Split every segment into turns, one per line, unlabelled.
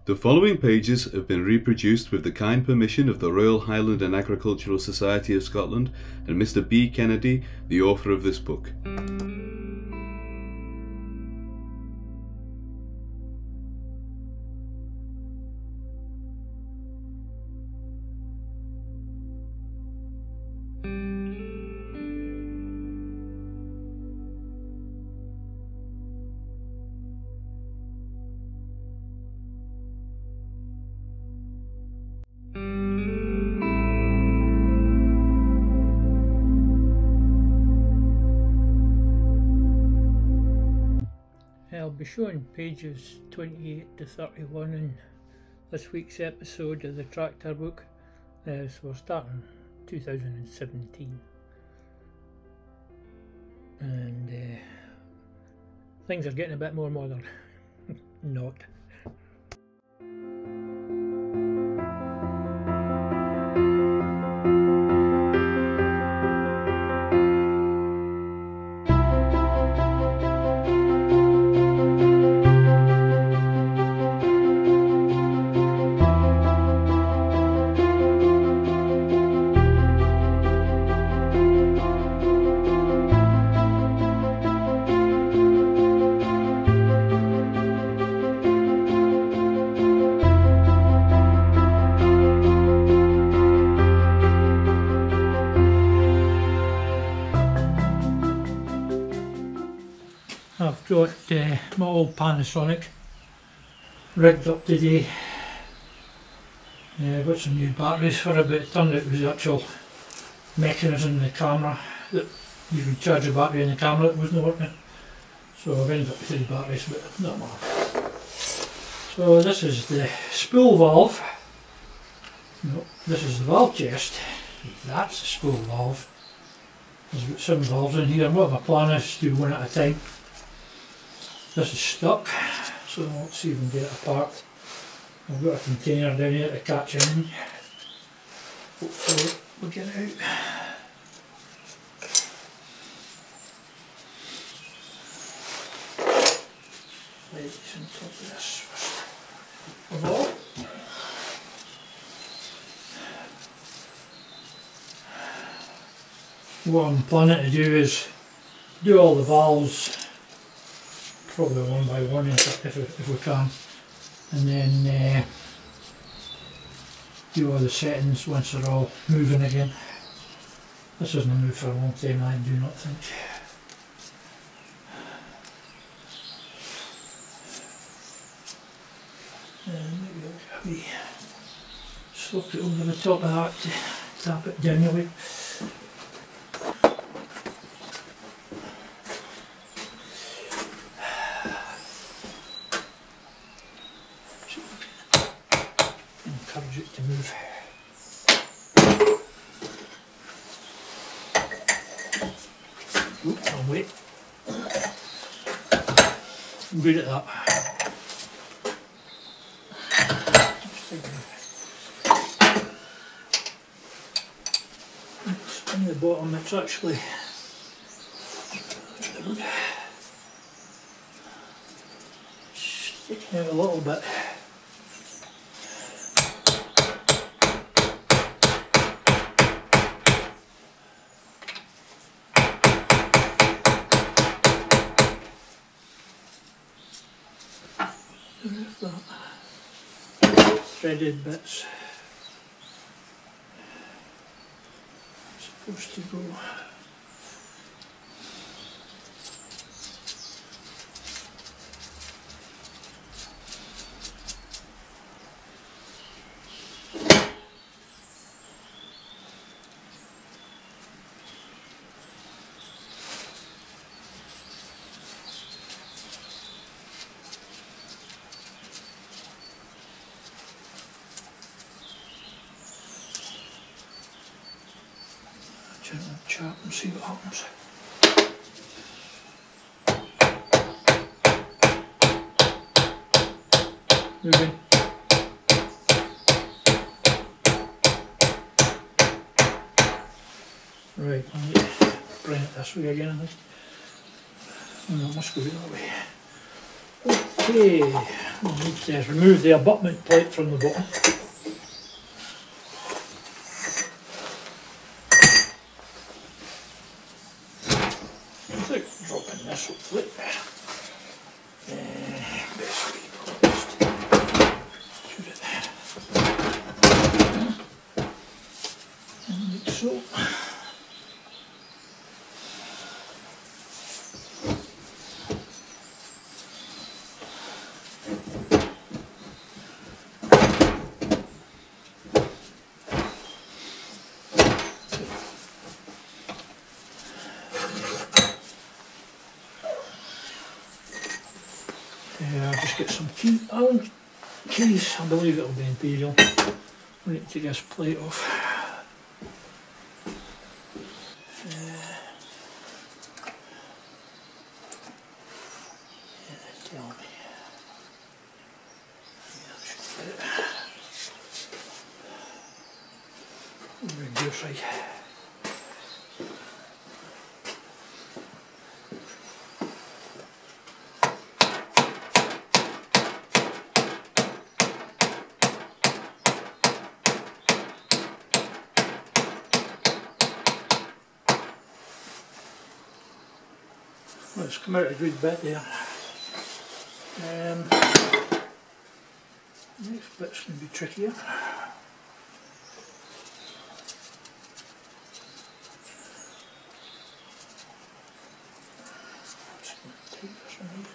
The following pages have been reproduced with the kind permission of the Royal Highland and Agricultural Society of Scotland and Mr. B. Kennedy, the author of this book.
I'll be showing pages 28 to 31 in this week's episode of the Tractor Book. So we're starting 2017 and things are getting a bit more modern. Not. I've got my old Panasonic rigged up today. I've got some new batteries for it, but it turned out it was the actual mechanism in the camera that you could charge the battery in the camera that wasn't working. So I've ended up with 3 batteries, but not matter. So this is the spool valve. No, this is the valve chest. That's the spool valve. There's about 7 valves in here, and what my plan is to do one at a time. This is stuck, so let's see if we can get it apart. I've got a container down here to catch in. Hopefully we'll get it out. Lights on top of this first of all. What I'm planning to do is do all the valves probably one by one if we can, and then do all the settings once they're all moving again. This hasn't moved for a long time, I do not think. Maybe I'll get a wee socket over the top of that to tap it down a bit. Encourage it to move. Oops, I'll wait. I'm good at that. It's on the bottom, it's actually sticking out a little bit. There's that threaded bits supposed to go. Chop and see what happens. Moving. Right, I need to bring it this way again, I think. Oh, no, it must go that way. Okay. we need to remove the abutment plate from the bottom. Without dropping this hopefully. Best way to shoot it. And like so. I'll just get some keys, I believe it'll be Imperial. I need to take this plate off. Tell me. Yeah, I should get it. Reduce right. Well, it's come out a good bit there. Next bit's going to be trickier. Just going to take this one here.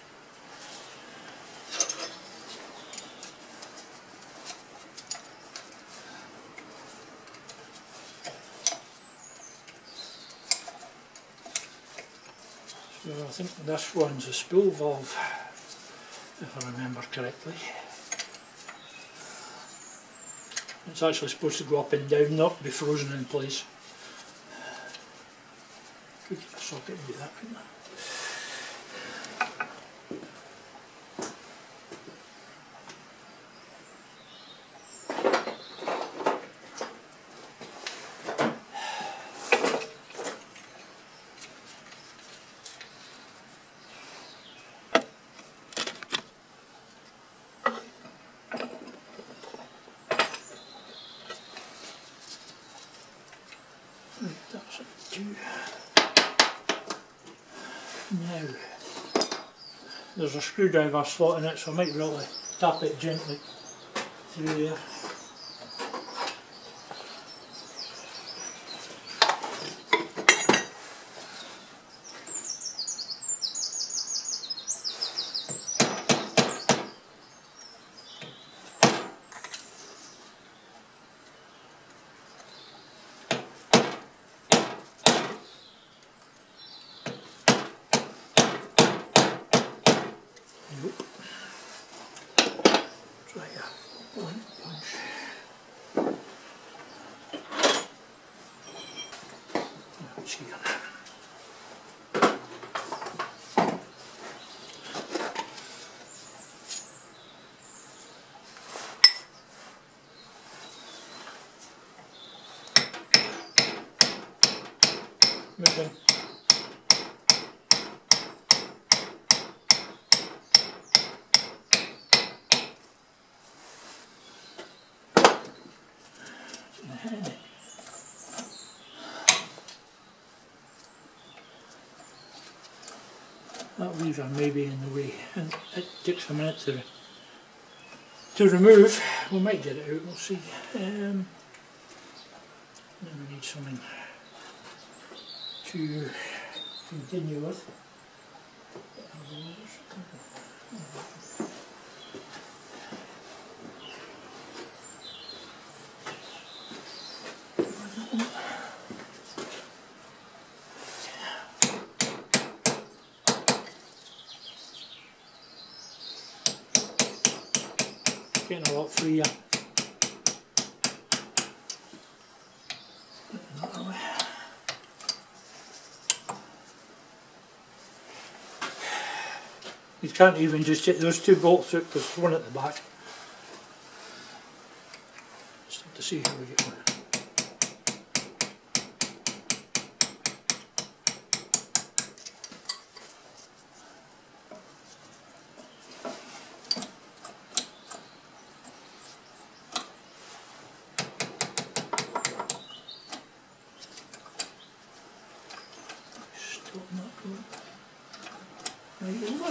So I think this one's a spool valve, if I remember correctly. It's actually supposed to go up and down, not be frozen in place. Could get a socket and do that, couldn't I? That's it too. Now, there's a screwdriver slot in it, so I might really tap it gently through there. Try a one punch. That's here. Moving. That lever may be in the way, and it takes a minute to remove. We might get it out, we'll see. Then we need something to continue with. Getting a lot freer. You can't even just get those two bolts out, there's one at the back. Just have to see how we get one.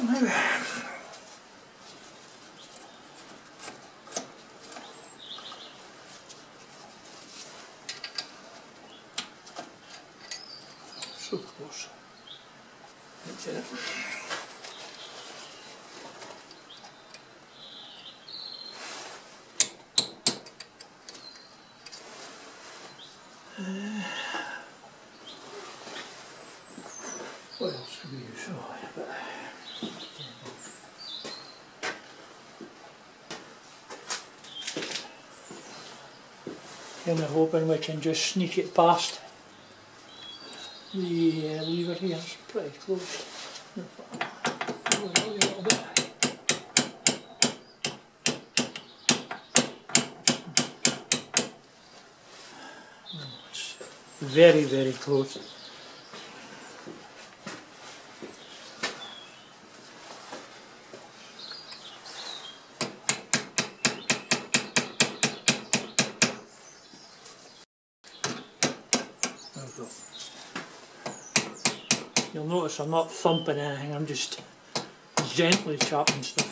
now. So close. That's it. What else could we use? Oh, but I'm hoping we can just sneak it past the lever here. It's pretty close. A little bit. It's very, very close. There we go. You'll notice I'm not thumping anything, I'm just gently chopping stuff.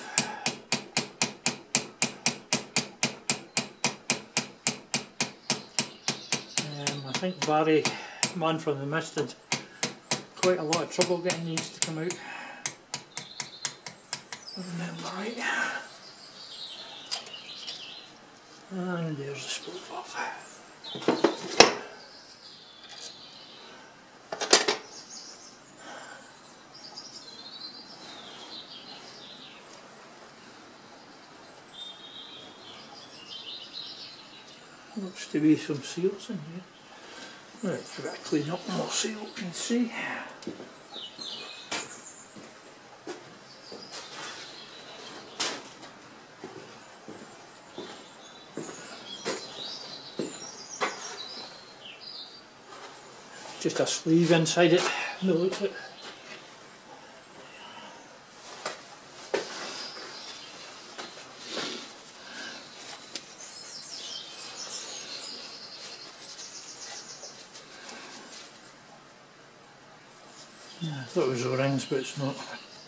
I think Barry, man from the Mist, had quite a lot of trouble getting these to come out. If I remember right. And there's the spool valve. Looks to be some seals in here. Right, give it a clean up and we'll see what we can see. Just a sleeve inside it, no looks it. Yeah, I thought it was O-rings, but it's not.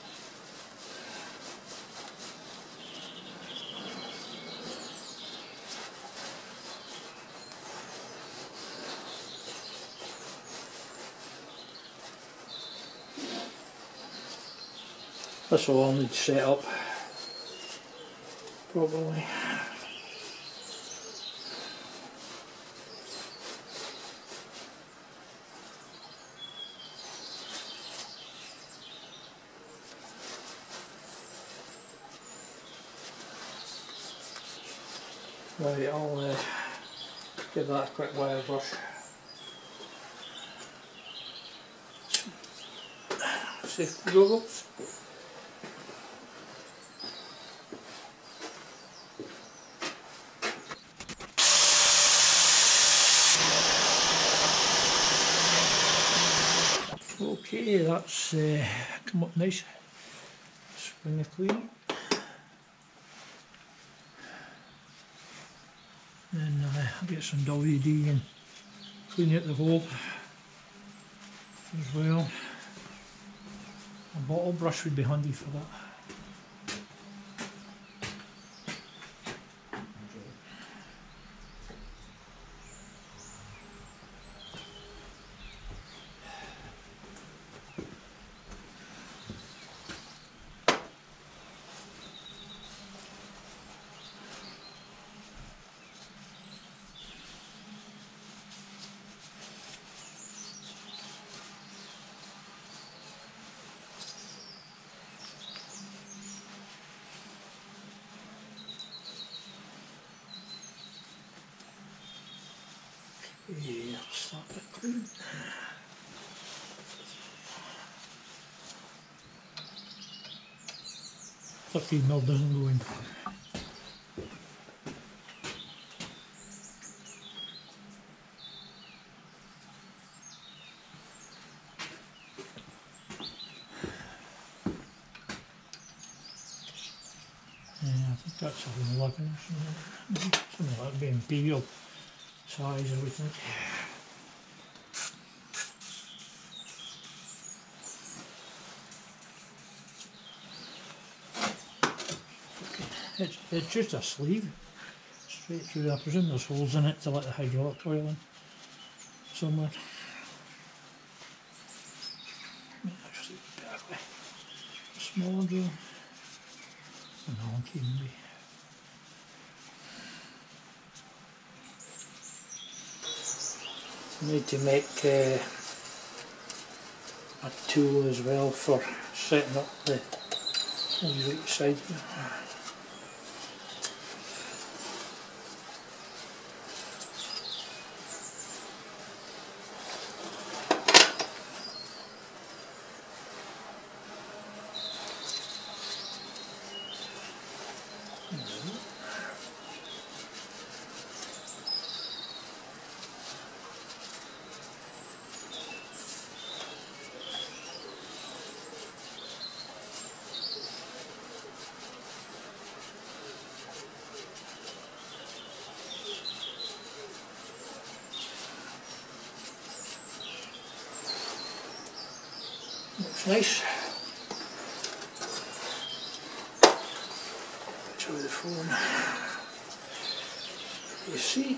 This will all need set up properly. Right, I'll give that a quick wire brush. Safety goggles. Okay, that's come up nice. Spring it clean. Then I'll get some WD and clean out the hole as well. A bottle brush would be handy for that. Yeah, slap it clean. 13mm doesn't go in. Yeah, I think that's an 11 or something. Something like that, be imperial size, I would think. It's just a sleeve, straight through. I presume there's holes in it to let the hydraulic oil in somewhere. Actually, perfectly smaller drill. And how can be. Need to make a tool as well for setting up the right side here. Looks nice. Show the phone. You see.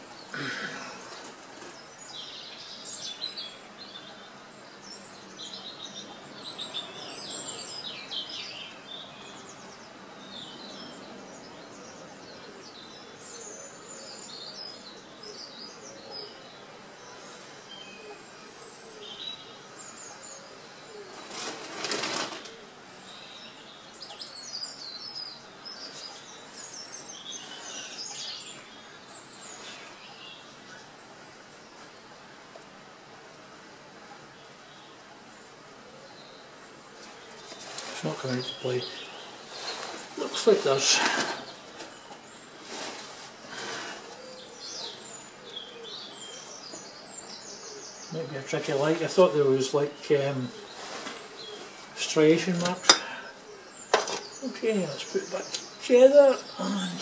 Not coming into play. Looks like there's maybe a tricky light. I thought there was like striation marks. Okay, let's put it back together and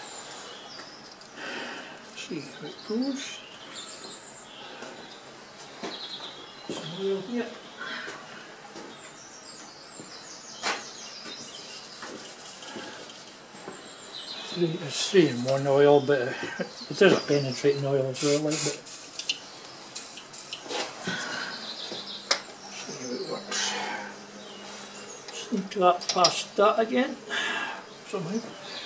see how it goes. Some oil here. It's 3-in-1 oil, but it is a penetrating oil as well, like, but see how it works. Just need to get past that again, somehow.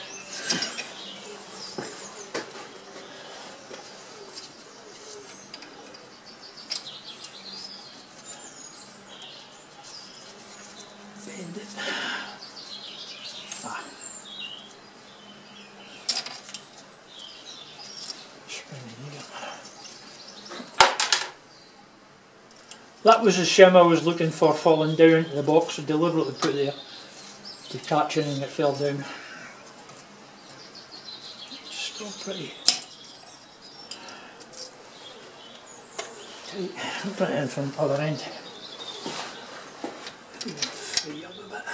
Bend it. Ah. That was the shim I was looking for falling down into the box. I deliberately put there to catch it and it fell down. It's still pretty tight. I'll put it in from the other end. Free up a bit.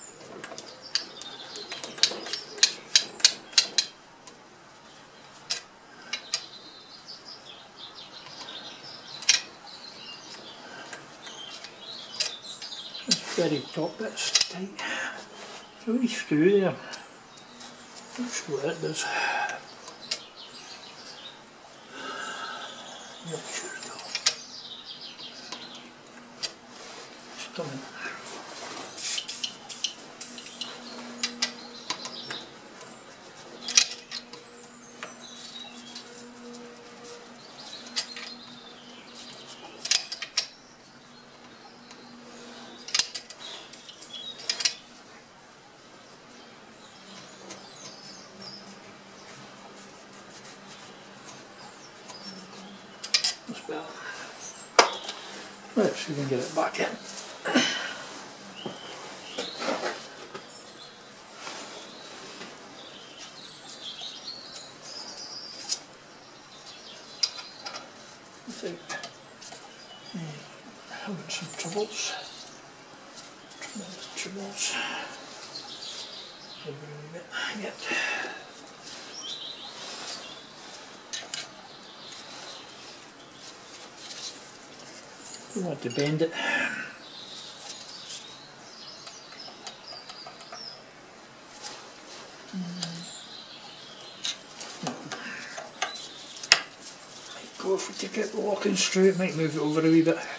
Very top bit's tight. There's a wee screw there. Not sure what it does. Not sure at all. It's coming. Well, let's see if we can get it back in. Without having some troubles. Tremendous troubles. Every bit yet. You want to bend it. careful if we take out the locking screw, it might move it over a wee bit.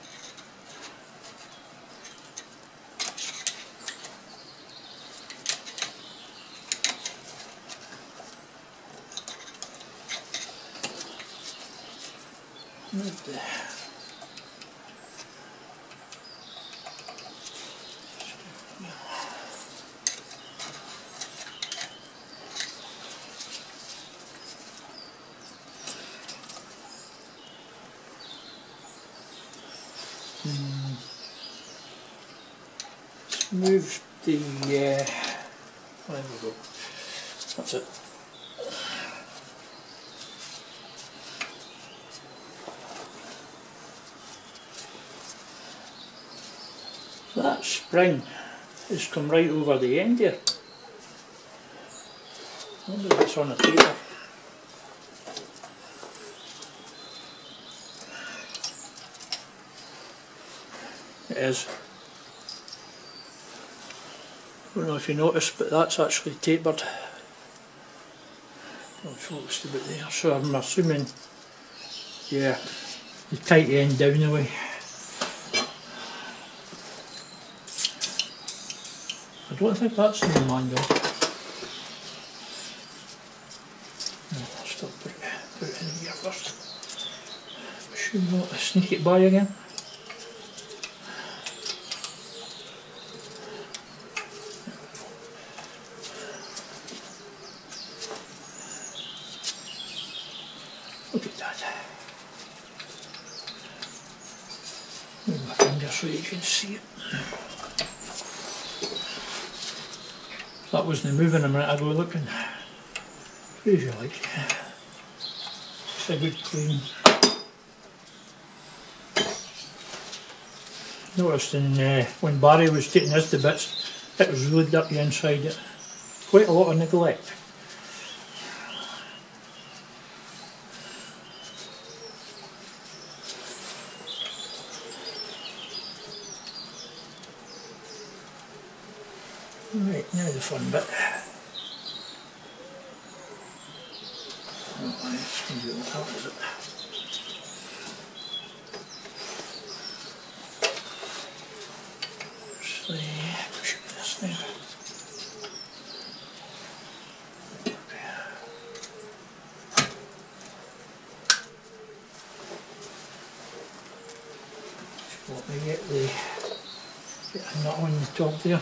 Move the, there we go, that's it. That spring has come right over the end here. I wonder if it's on a taper. It is. I don't know if you noticed, but that's actually tapered. I'll focus a bit there, so I'm assuming, yeah, the tight end down the way. I don't think that's in the manual. No, I'll still put it in here first. Should not sneak it by again. Look at that. Move my finger so you can see it. That wasn't moving a minute ago, looking crazy like. Just a good clean. Noticed when Barry was taking this to bits, it was really dirty inside it. Quite a lot of neglect. Right, now the fun bit. Oh, it's going to be on top, is it? Push it with this now. Just let me get a nut on the top there.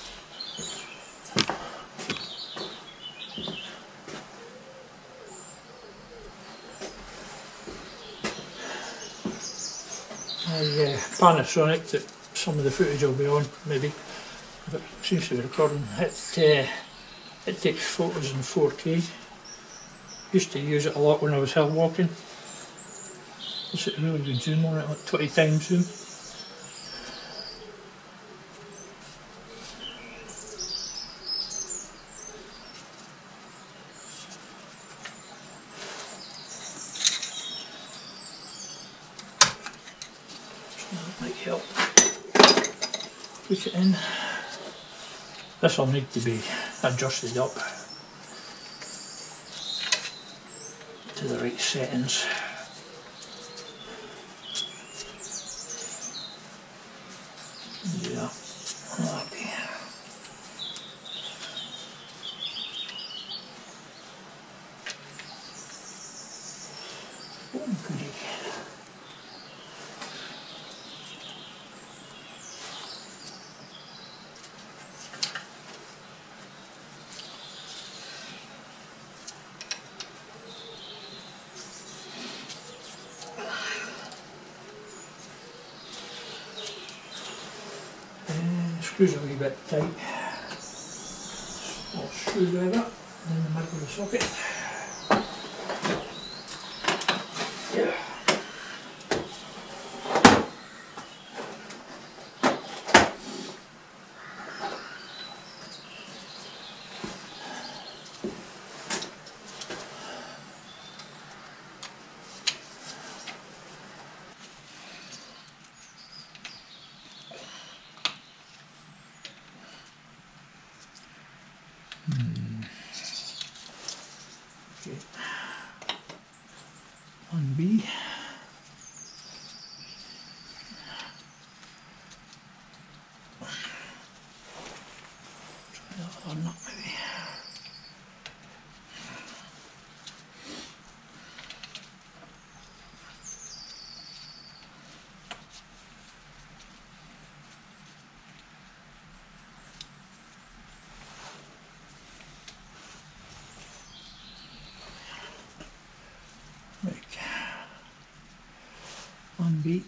Panasonic that some of the footage will be on, maybe, if it seems to be recording. It takes photos in 4K. Used to use it a lot when I was hill walking. It's a really good zoom on it, like 20 times zoom. That might help. Put it in. This will need to be adjusted up to the right settings. Yeah, okay. Oh, goody. Screws a wee bit tight. I'll screwdriver in the middle of the socket. Yeah. on B. Try that other nut maybe. Right. On B.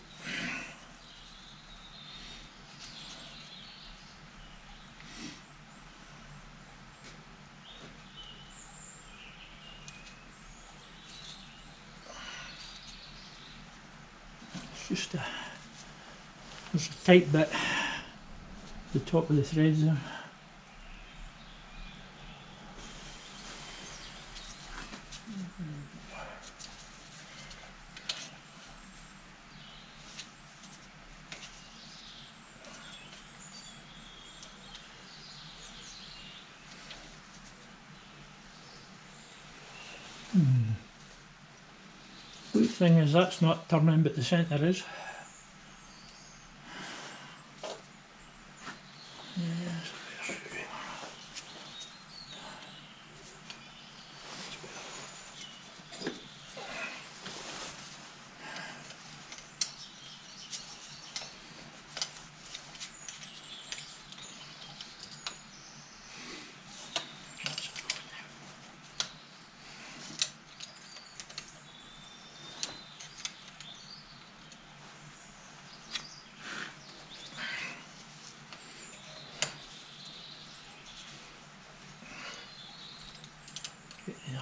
Just there's a tight bit at the top of the threads there. The thing is that's not turning, but the centre is. Yeah.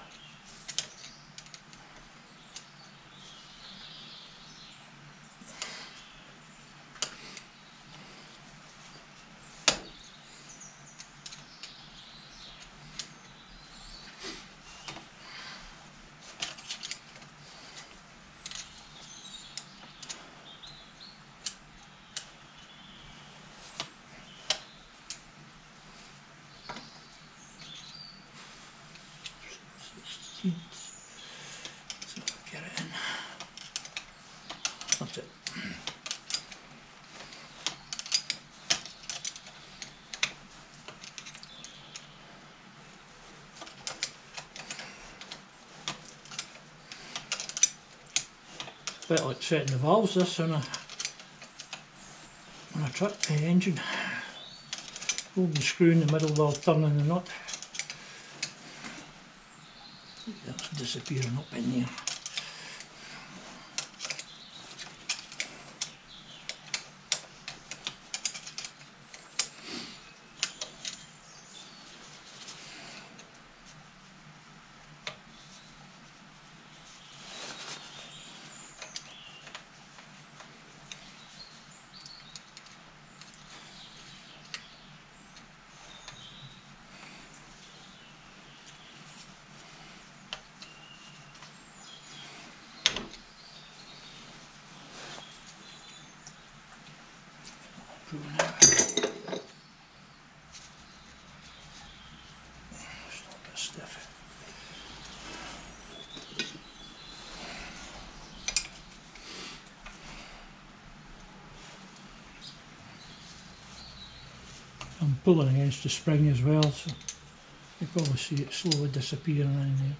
So get it in. That's it. A bit like setting the valves this on a truck engine. Hold the screw in the middle while turning the nut. That's disappearing up in there. Stiff. I'm pulling against the spring as well, so you probably see it slowly disappearing in there.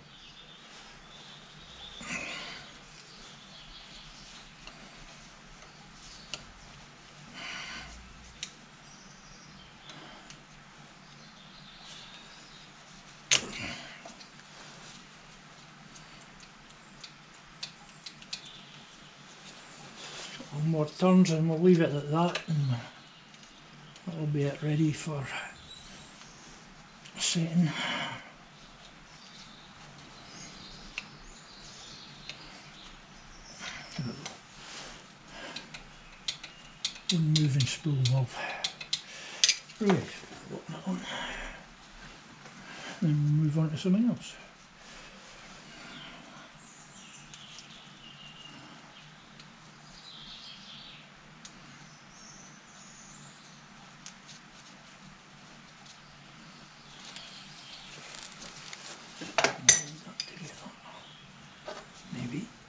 Couple more turns and we'll leave it at that, and that'll be it ready for setting. One moving spool valve. Right, open that one. Then we'll move on to something else. Maybe.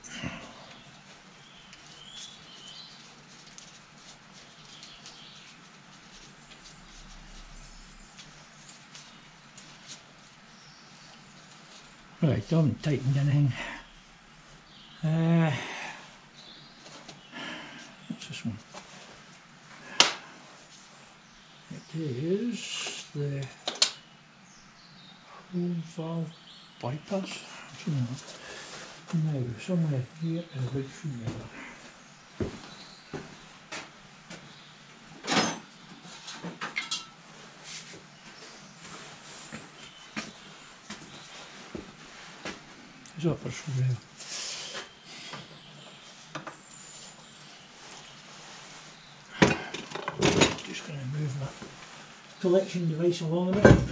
Right, I haven't tightened anything. What's this one? It is the hole valve bypass. Something like that. Now, somewhere here is a big shoemaker. Is that for a screwdriver? Just going to move my collection device along a bit.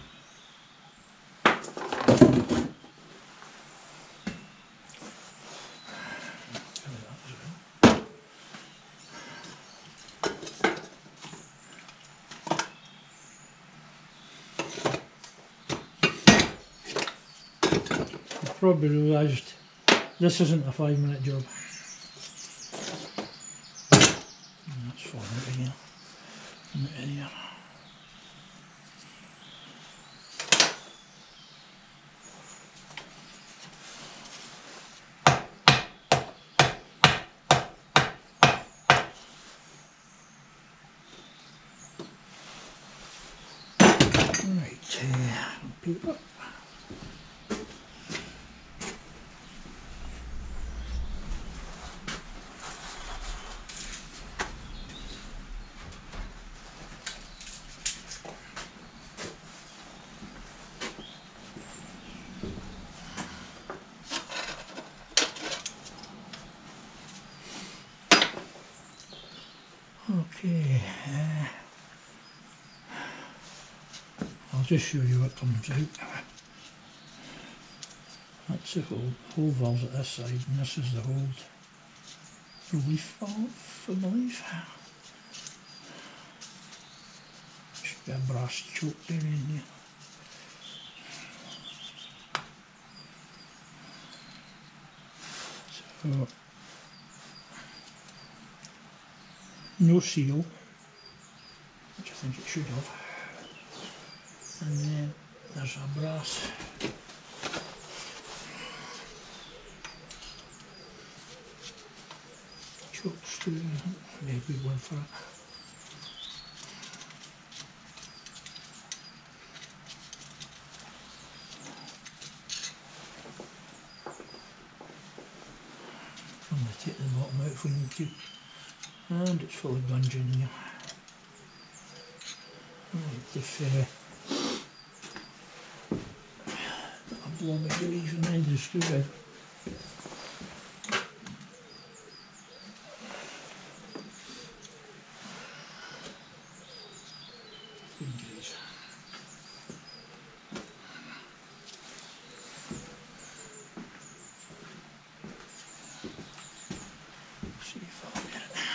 Probably realised this isn't a 5-minute job. And that's falling out again. From out here. Right, paper. Okay, I'll just show you what comes out. That's the whole valve at this side, and this is the hold relief valve, I believe. Should be a brass choke down in here. So, no seal, which I think it should have, and then there's a brass choke screw, maybe a good one for it. I'm going to take the bottom out if we need to. And it's full of gunge in here. Right, if I'll blow my grease and end the screwdriver. Good grease. See if I'll get it.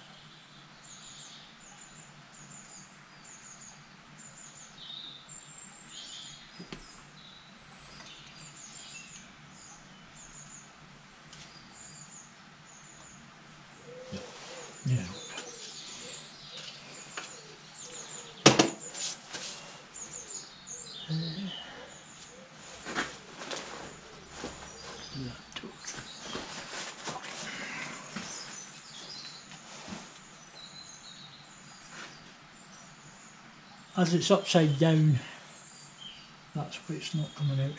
Yeah. As it's upside down, that's why it's not coming out.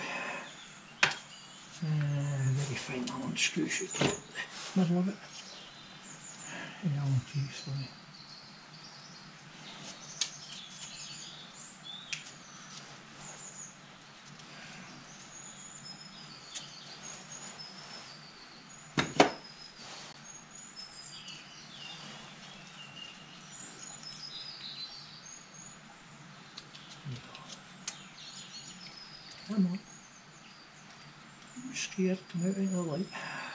Very fine Allen screw should get the middle of it. Allen key, sorry. Come on. I'm scared, come out into the light.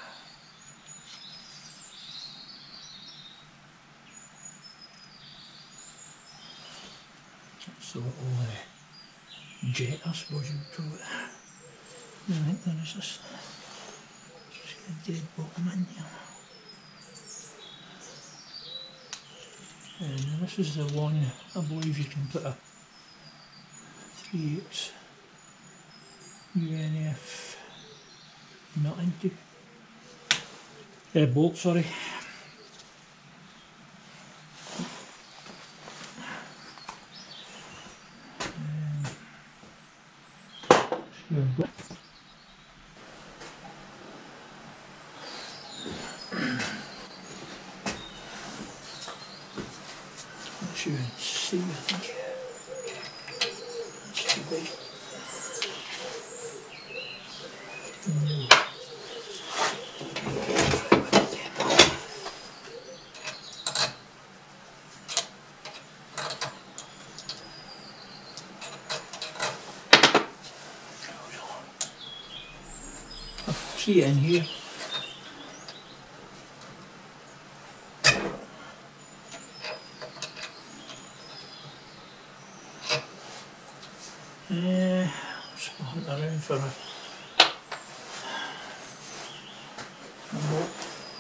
That's a little jet, I suppose you'd call it. I think there is this. Just get a dead bottom in here. And this is the one, I believe you can put a 3/8 UNF nothing to bolt, sorry. That's UNC, I think. That's too big. Key in here. Let's hunt around for a bolt.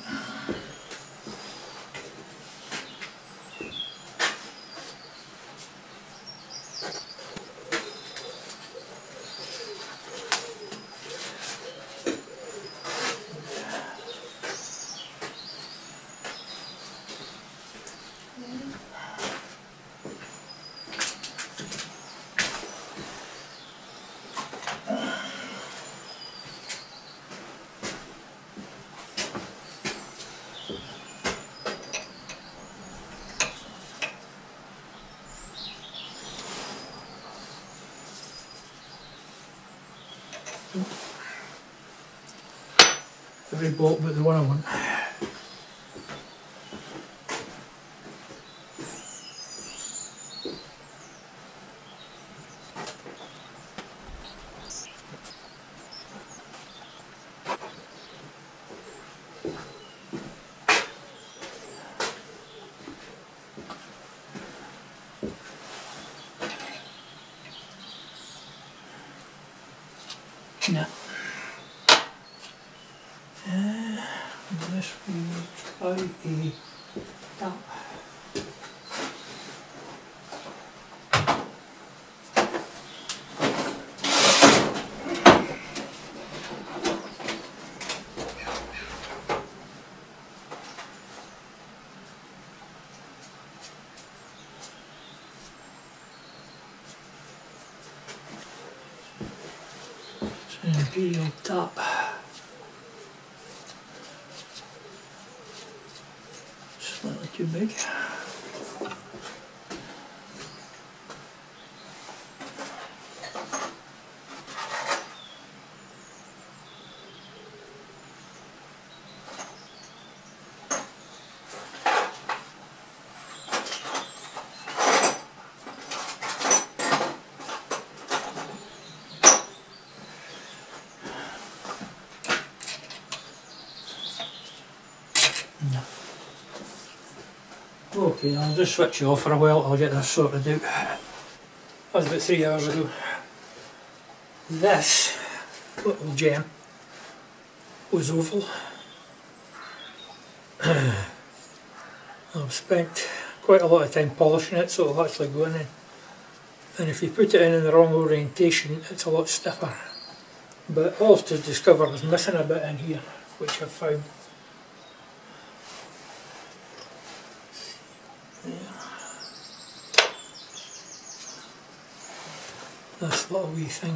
Every bolt but the one I want. No. This will try a tap. It's an Imperial tap. Slightly too big. No. Okay, I'll just switch you off for a while, I'll get this sorted out. That was about 3 hours ago. This little gem was oval. I've spent quite a lot of time polishing it, so it'll actually go in. And if you put it in the wrong orientation, it's a lot stiffer. But all to discover was missing a bit in here, which I've found. This little wee thing.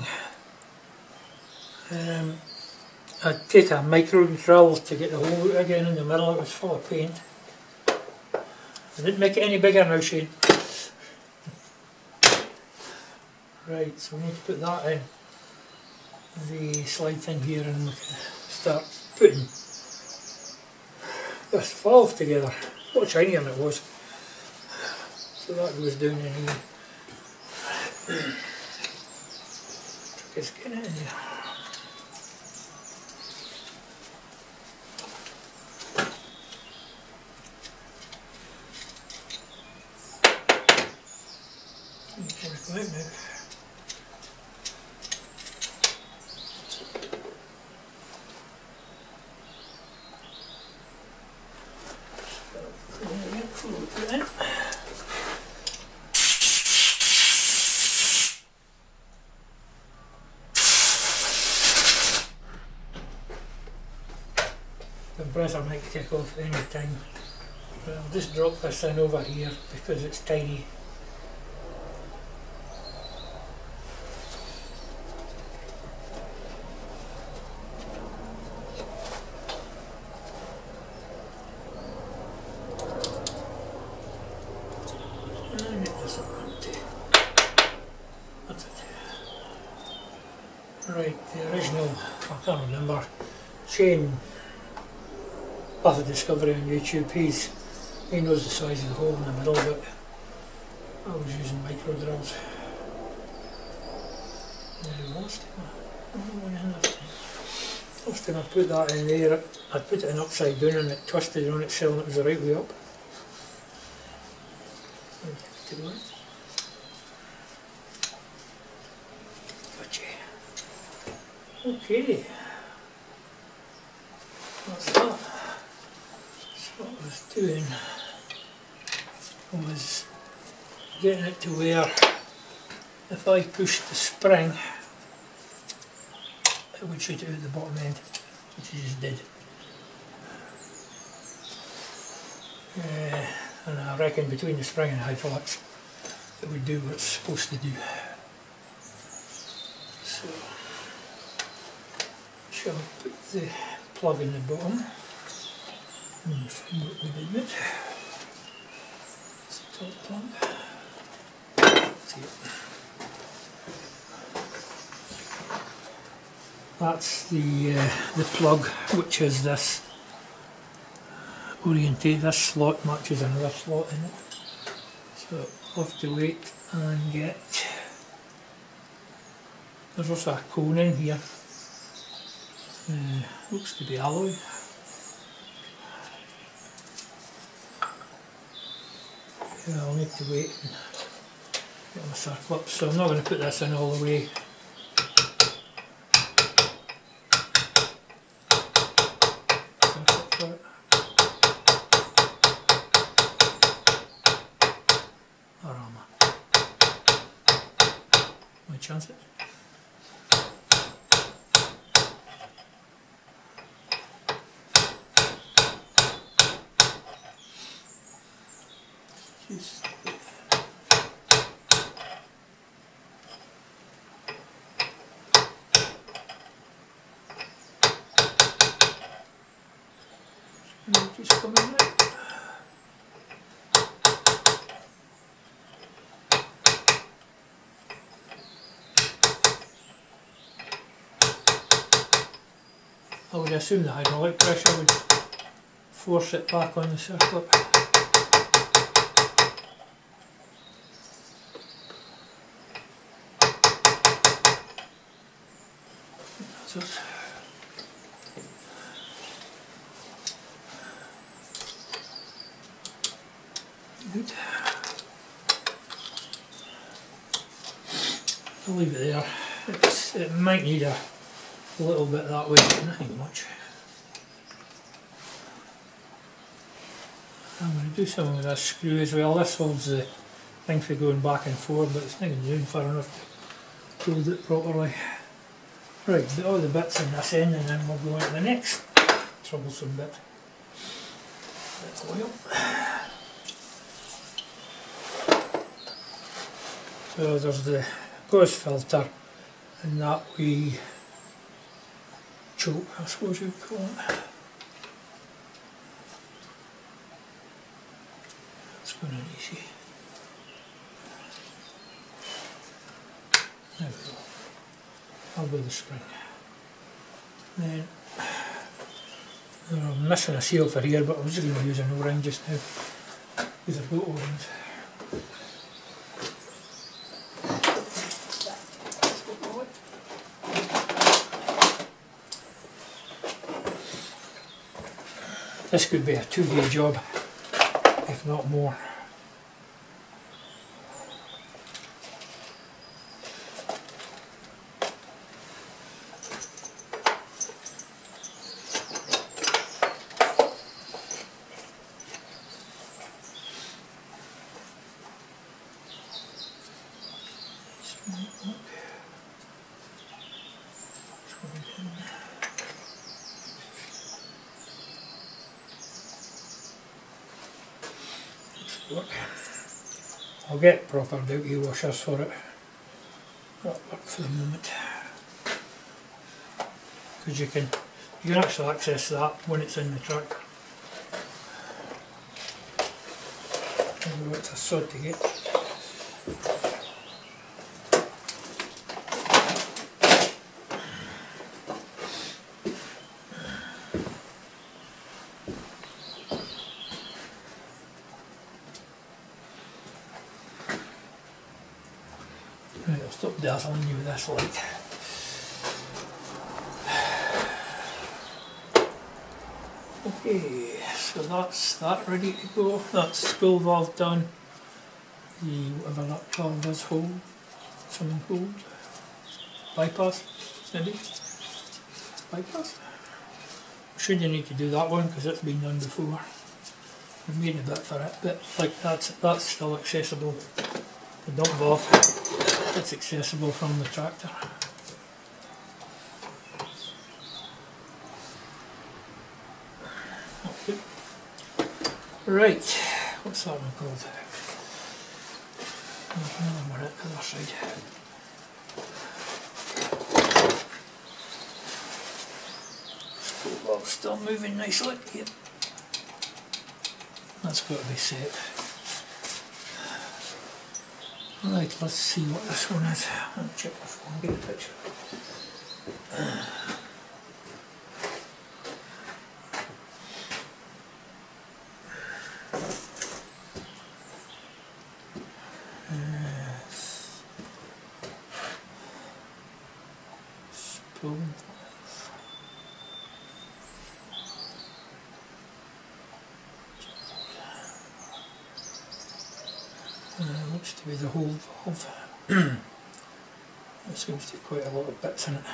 I'd take a micro drill to get the hole out again in the middle. It was full of paint. I didn't make it any bigger now, Shane. Right, so we need to put that in the slide thing here and we can start putting this valve together. A lot shinier than it was. So that goes down in here. Trick is getting it in there. Come out now. The compressor might kick off any time. But I'll just drop this in over here because it's tiny. And get this up empty. That's it. Right, the original, I can't remember, Shane Path of Discovery on YouTube, he knows the size of the hole in the middle, but I was using micro drills. Nearly lost it. Last time I put that in there, I put it in upside down and it twisted on itself and it was the right way up. Gotcha. Okay. That's that. So what I was doing was getting it to where if I pushed the spring it would shoot it out the bottom end, which it just did. And I reckon between the spring and the hydraulics it would do what it's supposed to do. So shall put the plug in the bottom and find what we did with it. It's the top plug. See it. That's the plug, which is this orientate. This slot matches another slot in it. So I'll have to wait and get. There's also a cone in here. Looks to be alloy. Yeah, I'll need to wait and get my circle up. So I'm not going to put this in all the way. Chance it. Just come in there. I would assume the hydraulic pressure would force it back on the circlip. That's it. Good. I'll leave it there. It might need a little bit that way, but nothing much. I'm going to do something with this screw as well. This holds the thing for going back and forth, but it's not doing far enough to hold it properly. Right, put all the bits in this end and then we'll go on to the next troublesome bit. Bit of oil. So there's the gauze filter and that wee choke, I suppose you'd call it. That's going in easy. There we go. I'll do the spring. Then I'm missing a seal for here, but I'm just going to use an O-ring just now because I've got O-rings. This could be a 2-day job, if not more. work. I'll get proper duty washers for it. That'll work for the moment. Because you can actually access that when it's in the tractor. Although it's a sod to get. Right, I'll stop dazzling you with this light. Okay, so that's that ready to go. That's spool valve done. The whatever that valve is, hold, something hold, bypass, maybe, bypass. Shouldn't need to do that one because it's been done before. We've made a bit for it, but like that's still accessible. The dump valve, it's accessible from the tractor. Okay. Right, what's that one called? There's another one at the other side. Spool valve still moving nicely. Yep. That's got to be set. Right, let's see what this one is. Let me check my phone, get a picture. Spool valve. Looks to be the whole valve. There seems to be quite a lot of bits in it.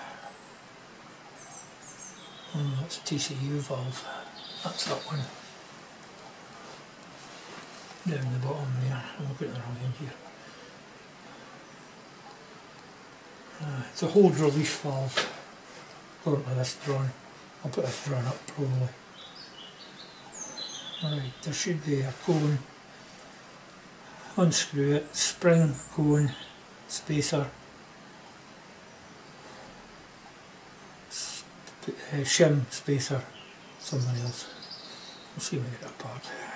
Oh, that's a TCU valve. That's that one. Down the bottom there. I'm looking at the wrong end here. It's a hold relief valve. According to this drawing. I'll put this drawing up probably. Right, there should be a cone. Unscrew it, spring, cone, spacer, shim, spacer, something else. We'll see when we get it apart.